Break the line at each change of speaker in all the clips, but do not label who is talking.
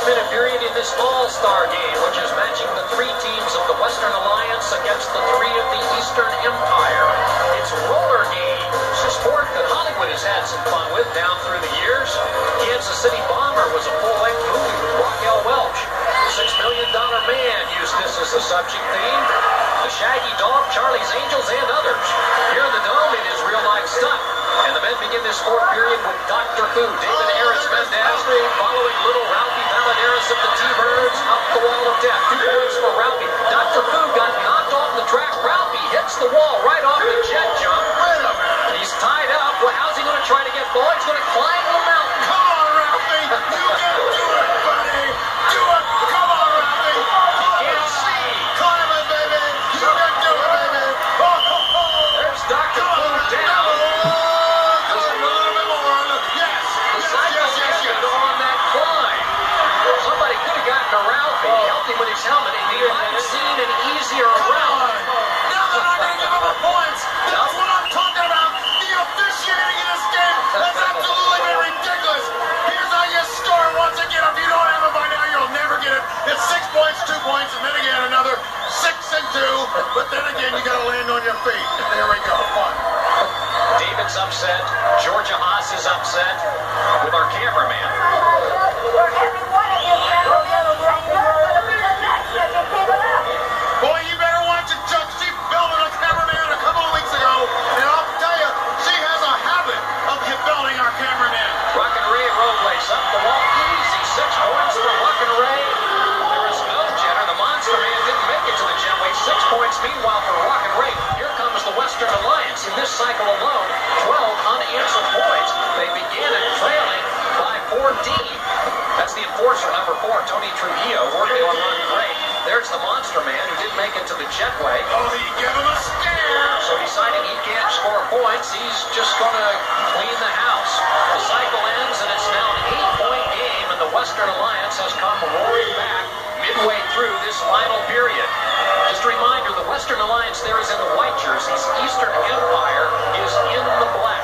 6-minute period in this All-Star game, which is matching the 3 teams of the Western Alliance against the 3 of the Eastern Empire. It's Rollergames, a sport that Hollywood has had some fun with down through the years. Kansas City Bomber was a full-length movie with Raquel Welch. $6 Million Man used this as the subject theme. The Shaggy Dog, Charlie's Angels, and others. Here in the Dome, it is real-life stuff. And the men begin this fourth period with Dr. Fu, David Aris-Mendez, following little Ralphie Valadares of the T-Birds up the wall of death. 2 points for Ralphie. Dr. Fu got knocked off the track. Ralphie hits the wall right off the jet jump. He's tied up. Well, how's he going to try to get ball? He's going to climb the mountain.
Come on, Ralphie. You can do it, buddy. Do it. Come on, Ralphie.
He can't see.
Climb it, baby. You can do it, baby.
There's Dr. Fu down. With his helmet, and he might have seen an easier route.
Now they're not going to give him the points. That's what I'm talking about. The officiating in this game has absolutely been ridiculous. Here's how you score once again. If you don't have it by now, you'll never get it. It's 6 points, 2 points, and then again another 6 and 2. But then again, you got to land on your feet. There we go. Fun.
David's upset. Georgia Haas is upset with our cameraman.
Boy, you better watch it, Chuck. She belted a cameraman a couple of weeks ago, and I'll tell you, she has a habit of belting our cameraman.
Rockin' Ray road race up the wall. Easy 6 points for Rockin' Ray. There is no jetter. The Monster Man didn't make it to the jetway. 6 points meanwhile for Rockin' Ray. Here comes the Western Alliance. In this cycle alone, 12 unanswered points. They began it trailing by 14. That's the enforcer, number 4, Tony Trujillo, working on Rockin' Ray. There's the Monster Man who didn't make it to the jetway.
Oh, he gave him a scare.
So deciding he can't score points, he's just going to clean the house. The cycle ends, and it's now an 8-point game, and the Western Alliance has come roaring back midway through this final period. Just a reminder, the Western Alliance there is in the white jerseys. Eastern Empire is in the black.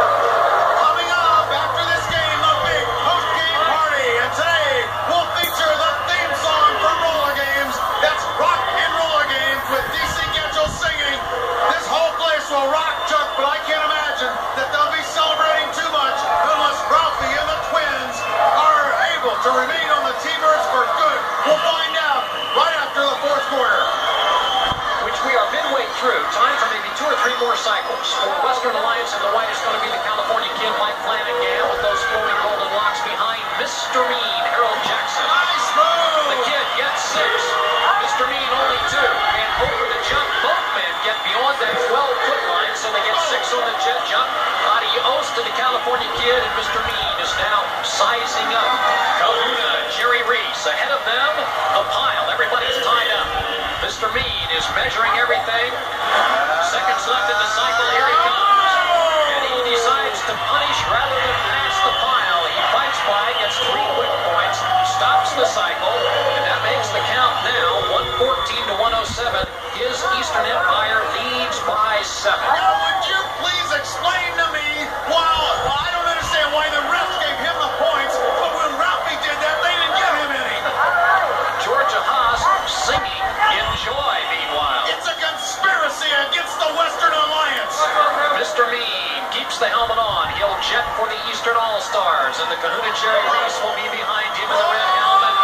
Coming up after this game, the big post-game party. And today, we'll feature the theme song from Rollergames. That's Rock and Rollergames with DC Getchell singing. This whole place will rock, Chuck, but I can't imagine that they'll be celebrating too much unless Ralphie and the twins are able to remain on the T-Birds for good. We'll find out right after the fourth quarter.
Which we are midway through. Time for maybe 2 or 3 more cycles. For Western Alliance in the white is going to be the California Kid, Mike Flanagan, with those flowing golden locks behind Mr. Mean, Harold Jackson.
Nice move!
The Kid gets 6. Mr. Mean only 2. And over the jump, both men get beyond that 12-foot line, so they get 6 on the jet jump. Adios to the California Kid, and Mr. Mean is now sizing up. Kahuna, Jerry Reese, ahead of them, the pile. Everybody's tied up. Mr. Mean is measuring everything. Seconds left in the cycle. Here he comes. And he decides to punish rather than pass the pile. He fights by, gets 3 quick points, stops the cycle, and that makes the count now 114 to 107. His Eastern Empire leads by 7.
Now, would you please explain to me why? Well, I don't understand why the refs gave him the points, but when Ralphie did that, they didn't give him any.
Georgia Haas singing Enjoy, meanwhile.
It's a conspiracy against the Western Alliance.
Mr. Mean keeps the helmet on. He'll jet for the Eastern All-Stars, and the Kahuna Jerry Reese will be behind him in the red helmet.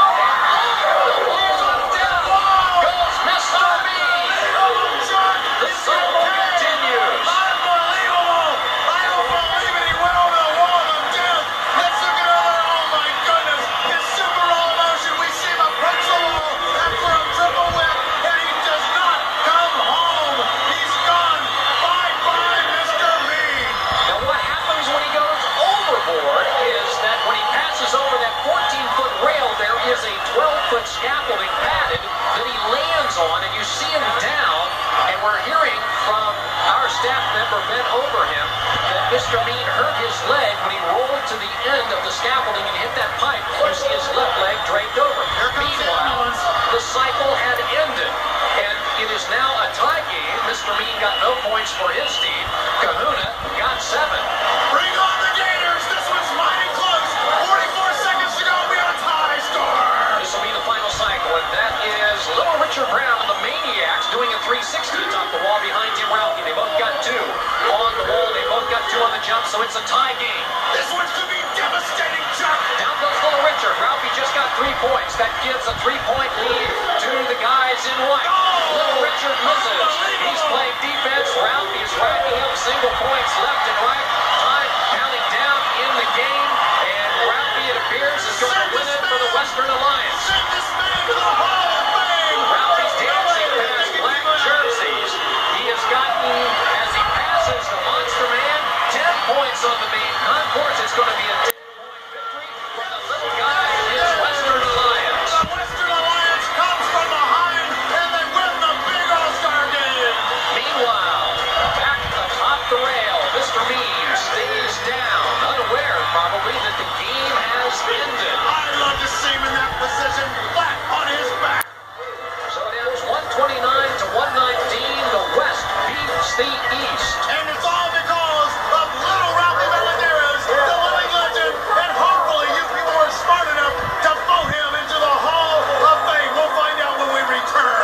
Down goes Mr. Mean. The cycle continues.
Unbelievable. I don't believe it. He went over the wall of death. Let's look at another. Oh, my goodness. His super roll motion. We see him approach the wall after a triple whip, and he does not come home. He's gone. Bye-bye, Mr. Mean.
Now, what happens when he goes overboard is that when he passes over that 14-foot rail, there is a 12-foot scaffolding padded that he lands on, and you see him down, and we're hearing from our staff member bent over him that Mr. Mean hurt his leg when he rolled to the end of the scaffolding and hit that pipe. You see his left leg draped over. Meanwhile, the cycle had ended, and it is now a tie game. Mr. Mean got no points for his team. Kahuna got 7.
Bring on the Gators. This one's mighty close. 44 seconds to go. We have a tie score.
it's a tie game.
This one's going to be devastating, Chuck.
Down goes Little Richard. Ralphie just got 3 points. That gives a 3-point lead to the guys in white. Little Richard misses. He's playing defense. Ralphie is racking up single points left and right. Time counting down in the game. And Ralphie, it appears, is going to win it for the Western Alliance.
Send this man to the Hall of Fame.
Ralphie's dancing past black jerseys. He has gotten, as he passes the Monster Man, 10 points on the main concourse. It's going to be a 10-point victory for the little guy in his Western Alliance.
The Western Alliance comes from behind, and they win the big All-Star game.
Meanwhile, back atop the rail, Mr. Mean stays down, unaware probably that the game has ended.
I'd love to see him in that position, flat on his back.
So it ends 129 to 119. The West beats the East.
And it's all because of little Ralphie Valadares, the living legend, and hopefully you people are smart enough to vote him into the Hall of Fame. We'll find out when we return.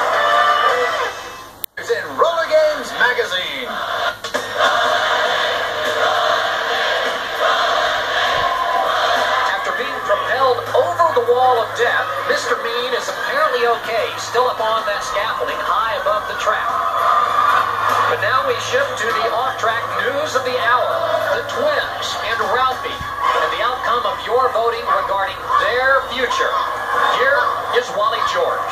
It's in Rollergames magazine.
After being propelled over the wall of death, Mr. Mean is apparently okay, still up on that scaffolding high above the track. But now we shift to the off-track news of the hour, the twins and Ralphie, and the outcome of your voting regarding their future. Here is Wally George.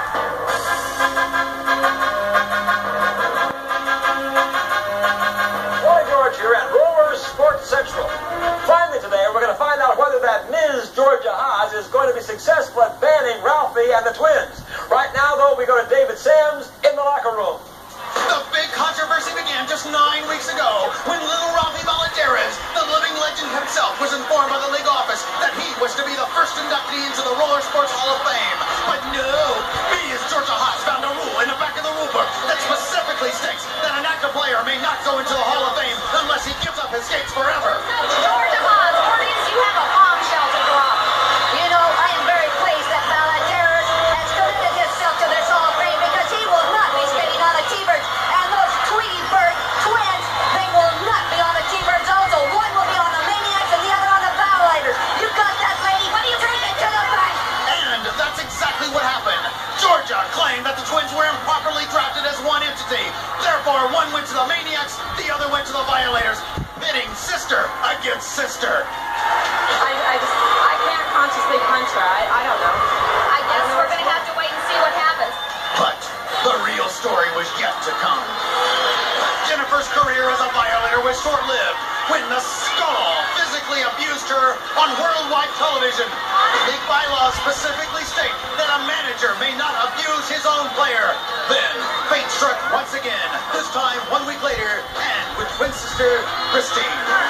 Wally George here at Roller Sports Central. Finally today, we're going to find out whether that Ms. Georgia Haas is going to be successful at banning Ralphie and the twins. Right now, though, we go to David Sams in the locker room.
The big controversy began just 9 weeks ago when little Ralphie Valadares, the living legend himself, was informed by the league office that he was to be the first inductee into the Roller Sports Hall of Fame. But no, Ms. Georgia Haas found a rule in the back of the rule book that specifically states that an active player may not go into the Hall of Fame unless he gives up his skates forever.
Georgia Haas, audience, you have a bombshell to drop. You know, I am very pleased that Valadares has committed himself to this Hall of Fame because he will not be skating on the T-Birds. And those Tweety Bird twins, they will not be on the T-Bird zone, so one will be on the Maniacs and the other on the Violators. You got that, lady? What do you bring it to the bank?
And that's exactly what happened. Georgia claimed that the twins were improperly drafted as one entity. Therefore, one went to the Maniacs, the other went to the Violators, pitting sister against sister.
I can't consciously punch her. I don't know.
I guess we're going to have to wait and see what happens.
But the real story was yet to come. Jennifer's career as a Violator was short-lived when the Skull physically abused her on worldwide television. League bylaws specifically state that a manager may not abuse his own player. Then, fate struck once again, this time 1 week later, and with twin sister Christine.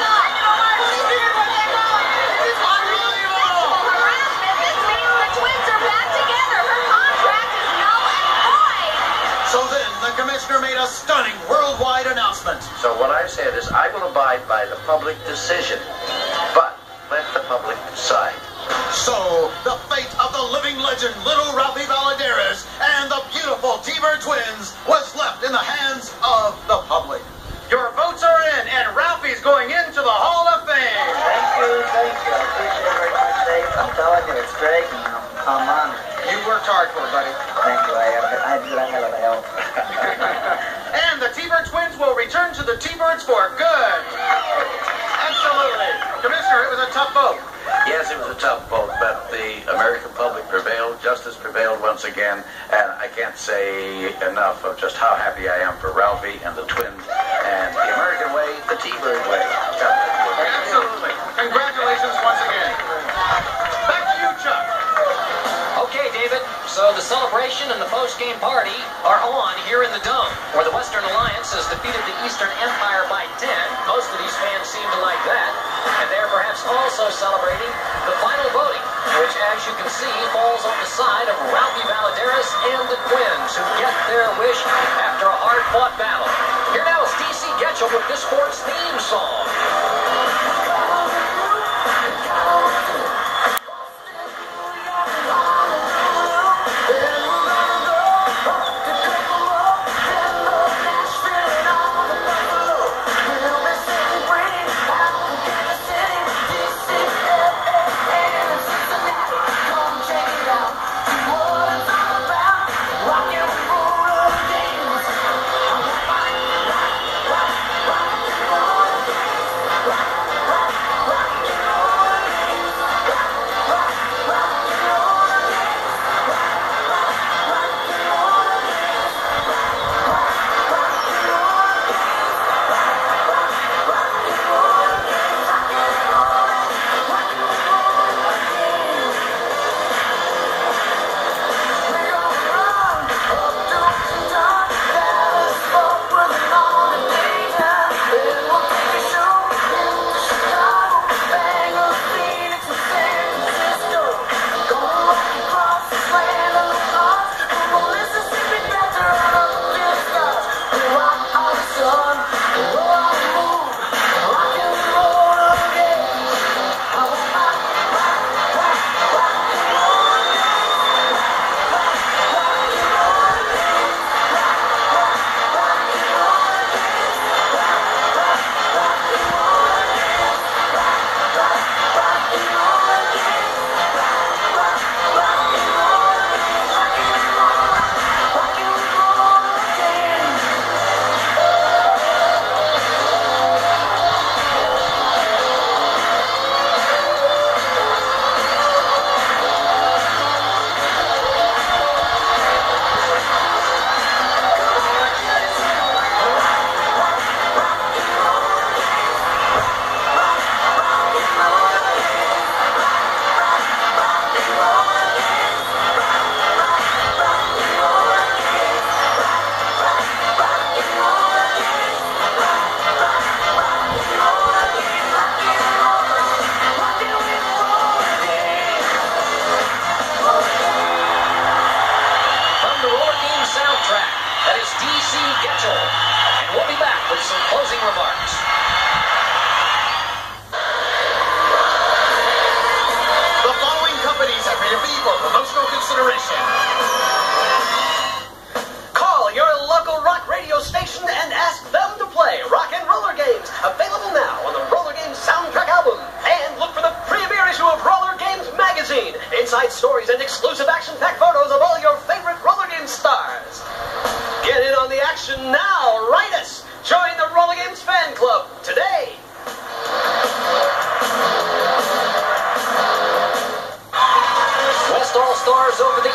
Unbelievable! Harassment. This means the twins are back together. Her contract is null and void.
So then, the commissioner made a stunning worldwide announcement.
So what I've said is I will abide by the public decision, but let the public decide.
So, the fate of the living legend, little Ralphie Valadares, and the beautiful T-Bird twins was left in the hands of the public. Your votes are in, and Ralphie's going into the Hall of Fame.
Thank you. I appreciate it very much, Dave. I'm telling you, it's great, and I'm honored.
You worked hard for it, buddy.
Thank you. I did a hell of a help.
And the T-Bird twins will return to the T-Birds for good. Absolutely. Commissioner, it was a tough vote.
Yes, it was a tough vote, but the American public prevailed, justice prevailed once again, and I can't say enough of just how happy I am for Ralphie and the twins, and the American way, the T-Bird way.
Absolutely. Congratulations once again. Back to you, Chuck.
Okay, David, so the celebration and the post-game party are on here in the Dome, where the Western Alliance has defeated the Eastern Empire by 10. Most of these fans seem to like that. And they're perhaps also celebrating the final voting, which, as you can see, falls on the side of Ralphie Valadares and the twins, who get their wish after a hard-fought battle. Here now is DC Getchell with this sports theme song.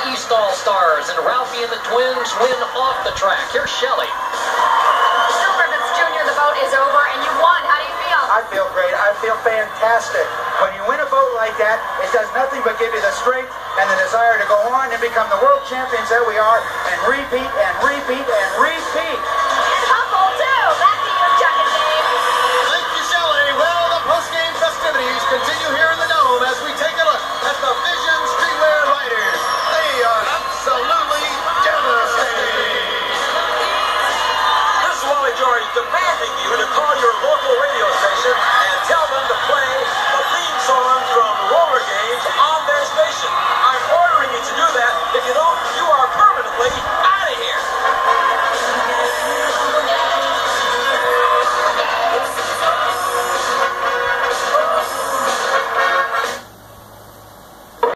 East All-Stars, and Ralphie and the Twins win off the track. Here's Shelley.
Mr. Griffiths Jr., the vote is over, and you won. How do you feel?
I feel great. I feel fantastic. When you win a vote like that, it does nothing but give you the strength and the desire to go on and become the world champions that we are and repeat and repeat and repeat.